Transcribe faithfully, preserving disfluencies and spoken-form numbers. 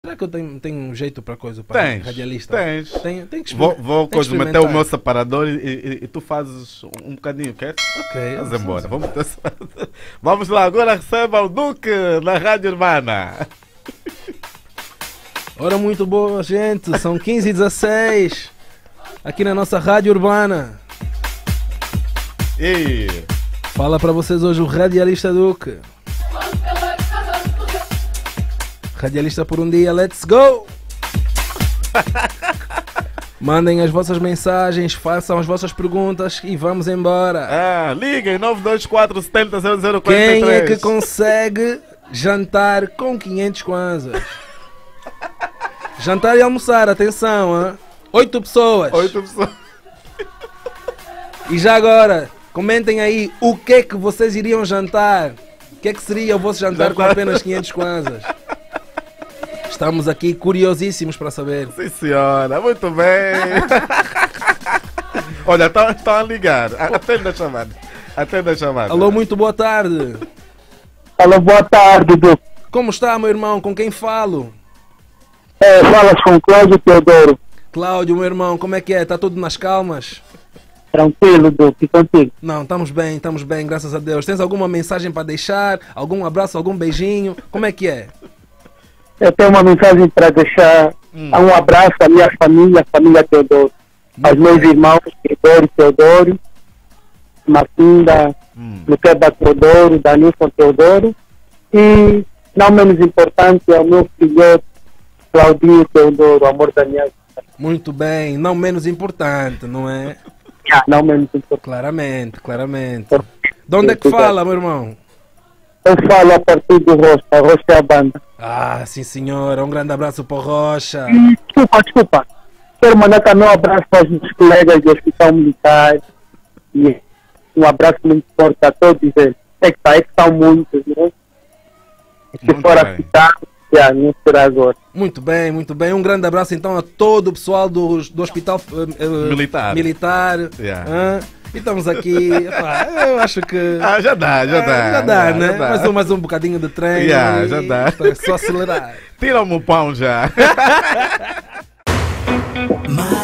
Será que eu tenho, tenho um jeito para coisa, para Tens, radialista? tens. Tenho, tenho que Vou, exper- vou tenho que coisa, meter o meu experimentar. separador e, e- e tu fazes um bocadinho, quer? Ok. Vamos embora, vamos, ter- vamos lá, agora receba o Duque na Rádio Urbana. Ora, muito boa, gente. São quinze e dezasseis aqui na nossa Rádio Urbana. E Fala para vocês hoje o Radialista Duque. Radialista por um dia, let's go! Mandem as vossas mensagens, façam as vossas perguntas e vamos embora. ah, liguem nove dois quatro sete zero zero zero quatro três. Quem é que consegue jantar com quinhentos kwanzas? Jantar e almoçar, atenção, hein? Oito pessoas. Oito pessoas. E já agora, comentem aí o que é que vocês iriam jantar. O que é que seria o vosso jantar com Jantar. apenas quinhentos kwanzas? Estamos aqui curiosíssimos para saber. Sim, senhora, muito bem. Olha, estão a ligar. Atenda a chamada. Atenda a chamada. Alô, muito boa tarde. Alô, boa tarde, Duque. Como está, meu irmão? Com quem falo? É, falas com Cláudio Teodoro. Cláudio, meu irmão, como é que é? Está tudo nas calmas? Tranquilo, Duque, contigo. Não, estamos bem, estamos bem, graças a Deus. Tens alguma mensagem para deixar? Algum abraço, algum beijinho? Como é que é? Eu tenho uma mensagem para deixar. Hum. Um abraço à minha família, a família Teodoro. Aos meus irmãos, Teodoro, Teodoro, Martinda, Hum. Luqueba Teodoro, Danilson Teodoro. E, não menos importante, ao meu filhote, Claudinho Teodoro, amor da minha vida. Muito bem, não menos importante, não é? Não menos importante. Claramente, claramente. De onde é que fala, meu irmão? Eu falo a partir do Rocha, a Rocha é a banda. Ah, sim senhora, um grande abraço para o Rocha. E, desculpa, desculpa. Quero mandar também um abraço para os meus colegas do Hospital Militar. E um abraço muito forte a todos eles. É que tá, é que são muitos, né? Se Muito for a bem. citar, já, não será agora. Muito bem, muito bem. Um grande abraço então a todo o pessoal do, do Hospital eh, eh, Militar. Militar. Yeah. Hã? E estamos aqui. Epá, eu acho que. Ah, já dá, já Ah, dá. já dá, né? já dá. Mais, um, mais um bocadinho de treino. Yeah, e já dá. É só acelerar. Tira-me o pão já. My